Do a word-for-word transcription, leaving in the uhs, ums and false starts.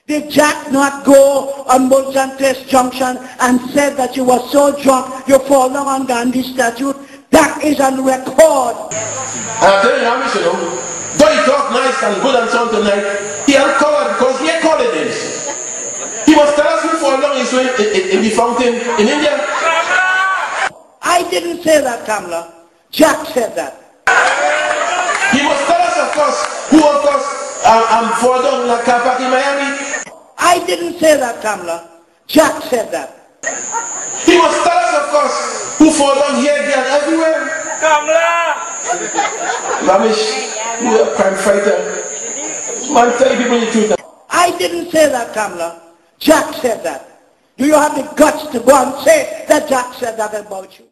Did Jack not go on Molson Place Junction and said that you were so drunk you fall down on Gandhi statue? That is on record. And I'm telling you, I'm you know, though he talk nice and good and so on tonight, he uncovered because he accorded this. He must tell us who fall down his way in, in, in the fountain in India. I didn't say that, Kamla. Jack said that. He must tell us, of course, who of course um, um, fall down in a car park in Miami. I didn't say that, Kamla. Jack said that. He must tell us, of course, who fall down here, there, and everywhere. Kamla! Ramesh, you are a crime fighter. Man, tell people the truth. I didn't say that, Kamla. Jack said that. Do you have the guts to go and say that Jack said that about you?